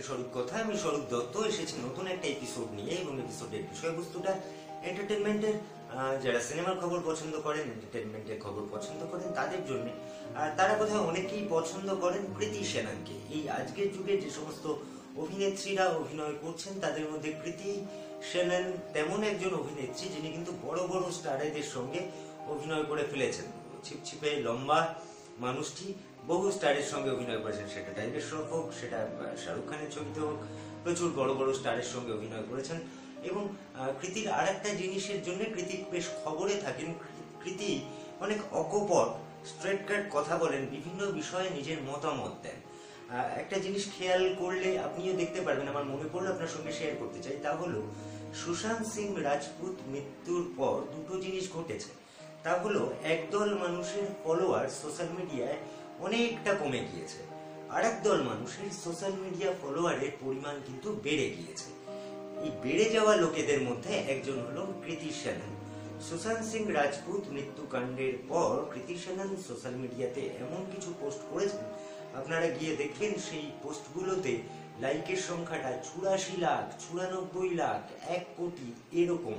স্বরূপ কথা। আমি স্বরূপ দত্ত এসেছি নতুন একটা এপিসোড নিয়ে, এবং এপিসোডের বিষয়বস্তুটা এন্টারটেনমেন্টের। যারা সিনেমার খবর পছন্দ করেন, এন্টারটেনমেন্টের খবর পছন্দ করেন তাদের জন্য। আর তারা বোধহয় অনেকেই পছন্দ করেন কৃতি সেননকে। এই আজকের যুগে যে সমস্ত অভিনেত্রীরা অভিনয় করছেন তাদের মধ্যে কৃতি সেনন তেমন একজন অভিনেত্রী যিনি কিন্তু বড় বড় স্টারদের সঙ্গে অভিনয় করে ফেলেছেন। ছিপছিপে লম্বা মানুষটি বহু স্টারের সঙ্গে অভিনয় করেছেন, সেটা টাইগার শ্রফ হোক, সেটা শাহরুখ খানের ছবিতে হোক, প্রচুর বড় বড় স্টারের সঙ্গে অভিনয় করেছেন। এবং কৃতির আর একটা জিনিসের জন্য কৃতি বেশ খবরে থাকেন। কৃতি অনেক অকপট স্ট্রেট কাট কথা বলেন, বিভিন্ন বিষয়ে নিজের মতামত দেন। একটা জিনিস খেয়াল করলে আপনিও দেখতে পারবেন, আমার মনে পড়লে আপনার সঙ্গে শেয়ার করতে চাই। তা হলো সুশান্ত সিং রাজপুত মৃত্যুর পর দুটো জিনিস ঘটেছে। তা হলো একদল মানুষের ফলোয়ার সোশ্যাল মিডিয়ায় অনেকটা কমে গিয়েছে, আর একদল মানুষের সোশ্যাল মিডিয়া ফলোয়ারের পরিমাণ কিন্তু বেড়ে গিয়েছে। এই বেড়ে যাওয়া লোকেদের মধ্যে একজন হলো কৃতি সেনন। সুশান্ত সিং রাজপুত মৃত্যুকাণ্ডের পর কৃতি সেনন সোশ্যাল মিডিয়াতে এমন কিছু পোস্ট করেছেন, আপনারা গিয়ে দেখবেন সেই পোস্টগুলোতে লাইকের সংখ্যাটা 84 লাখ, 94 লাখ, 1 কোটি এরকম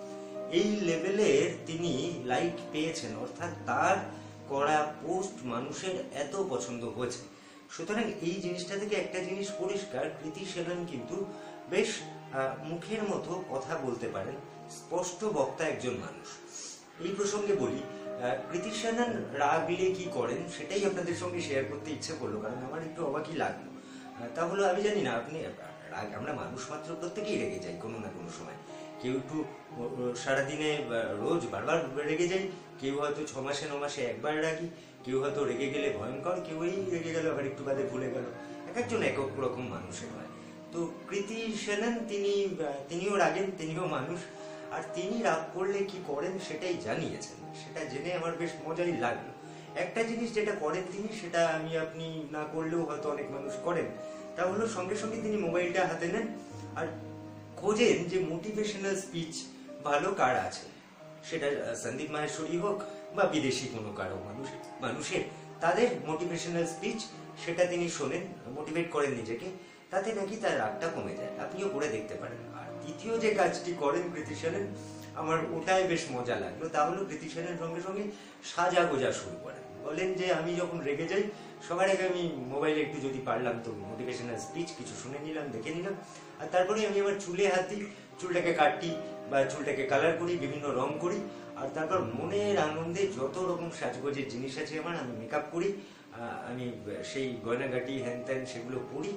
এই লেভেলের তিনি লাইক পেয়েছেন। অর্থাৎ তার করা পোস্ট মানুষের এত পছন্দ হয়েছে। সুতরাং এই জিনিসটা থেকে একটা জিনিস পরিষ্কার, কৃতি সেনন কিন্তু বেশ মুখের মতো কথা বলতে পারেন, স্পষ্ট বক্তা একজন মানুষ। এই প্রসঙ্গে বলি, কৃতি সেনন রাগলে কি করেন সেটাই আপনাদের সঙ্গে শেয়ার করতে ইচ্ছে করলো, কারণ আমার একটু অবাকই লাগলো। তা হলো, আমি জানি না আপনি রাগ, আমরা মানুষ মাত্র প্রত্যেকেই রেগে যাই কোনো না কোনো সময়। কেউ একটু সারাদিনে রোজ বারবার রেগে যাই, কেউ হয়তো 6 মাসে 9 মাসে একবার রাগি, কেউ হয়তো রেগে গেলে ভয়ঙ্কর, কেউ এই রেগে গেল আবার একটু বাদে ভুলে গেল। এক একজন এক এক রকম মানুষের হয়। তো কৃতি সেনন তিনিও রাগেন, তিনিও মানুষ, আর তিনি রাগ করলে কি করেন সেটাই জানিয়েছেন। সেটা জেনে আমার বেশ মজাই লাগলো। একটা জিনিস যেটা করেন তিনি, সেটা আমি আপনি না করলেও হয়তো অনেক মানুষ করেন, তা হলো সঙ্গে সঙ্গে তিনি মোবাইলটা হাতে নেন আর খোঁজেন যে মোটিভেশনাল স্পিচ ভালো কার আছে। সেটা সন্দীপ মাহেশ্বরী হোক বা বিদেশি কোনো কারো মানুষের তাদের মোটিভেশনাল স্পিচ, সেটা তিনি শোনেন, মোটিভেট করেন নিজেকে, তাতে নাকি তার রাগটা কমে যায়। আপনিও করে দেখতে পারেন। আর দ্বিতীয় যে কাজটি করেন কৃতি সেনন, আমার ওটাই বেশ মজা লাগলো। তা হলো কৃতি সেনন সঙ্গে সঙ্গে সাজা গোজা শুরু করেন। বলেন যে আমি যখন রেগে যাই সবার আগে আমি মোবাইলে একটু যদি পারলাম তো মোটিভেশনাল স্পিচ কিছু শুনে নিলাম, দেখে নিলাম, আর তারপরে আমি আমার চুলে হাত দিই, চুলটাকে কাটি বা চুলটাকে কালার করি, বিভিন্ন রং করি, আর তারপর মনের আনন্দে যত রকম সাজগোজের জিনিস আছে আমার, আমি মেকআপ করি, আমি সেই গয়নাগাটি হ্যান ত্যান সেগুলো পরি।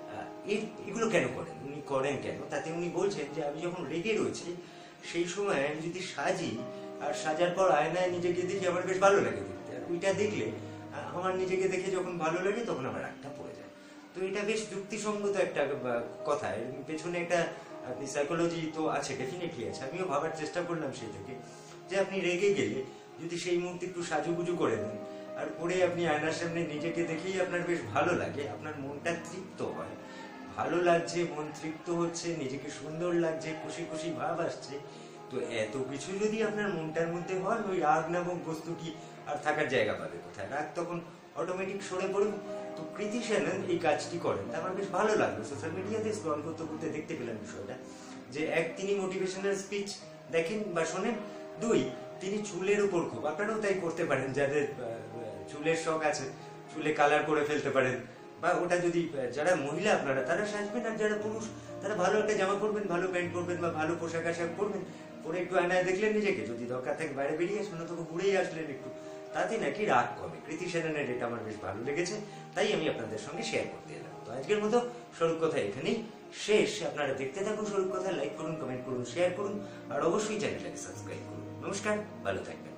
এগুলো কেন করেন উনি, করেন কেন? তাতে উনি বলছেন যে আমি যখন রেগে রয়েছি সেই সময় আমি যদি সাজি, আর সাজার পর আয়নায় নিজেকে দেখি আমার বেশ ভালো লাগে দেখতে, আর ওইটা দেখলে আমার নিজেকে দেখে যখন ভালো লাগে তখন আমার রাগটা পড়ে যায়। তো এটা বেশ যুক্তিসঙ্গত একটা কথা। এর পেছনে একটা আপনি সাইকোলজি তো আছে, ডেফিনেটলি আছে। আমিও ভাবার চেষ্টা করলাম সেই থেকে, যে আপনি রেগে গেলে যদি সেই মুহূর্তে একটু সাজুগুজু করে দেন, আর পরে আপনি আয়নার সামনে নিজেকে দেখেই আপনার বেশ ভালো লাগে, আপনার মনটা তৃপ্ত হয়, ভালো লাগছে, মন তৃপ্ত হচ্ছে, নিজেকে সুন্দর লাগছে, খুশি খুশি ভাব আসছে। তো এত কিছু যদি আপনার মনটার মধ্যে হয়, ওই রাগ নামক বস্তুটি আর থাকার জায়গা পাবে কোথায়? রাগ তখন অটোমেটিক সরে পড়বে। তো কৃতি সেনন এই কাজটি করেন, আমার বেশ ভালো লাগলো। সোশ্যাল মিডিয়াতে স্ক্রল করতে করতে দেখতে পেলাম বিষয়টা, যে এক, তিনি মোটিভেশনাল স্পিচ দেখেন বা শোনেন, 2, তিনি চুলের উপর খুব, আপনারাও তাই করতে পারেন, যাদের চুলের শখ আছে চুলে কালার করে ফেলতে পারেন, বা ওটা যদি যারা মহিলা আপনারা তারা সাজবেন, আর যারা পুরুষ তারা ভালো একটা জামা পরবেন, ভালো প্যান্ট পরবেন বা ভালো পোশাক আশাক পরবেন, পরে একটু আয়নায় দেখলেন নিজেকে, যদি দরকার থাকে বাইরে বেরিয়ে আসবেন, তখন ঘুরেই আসলেন একটু, তাতে নাকি রাগ কমে। কৃতি সেননের এটা আমার বেশ ভালো লেগেছে, তাই আমি আপনাদের সঙ্গে শেয়ার করতে এলাম। তো আজকের মতো স্বরূপ কথা এখানেই শেষ। আপনারা দেখতে থাকুন স্বরূপ কথা, লাইক করুন, কমেন্ট করুন, শেয়ার করুন, আর অবশ্যই চ্যানেলটাকে সাবস্ক্রাইব করুন। নমস্কার, ভালো থাকবেন।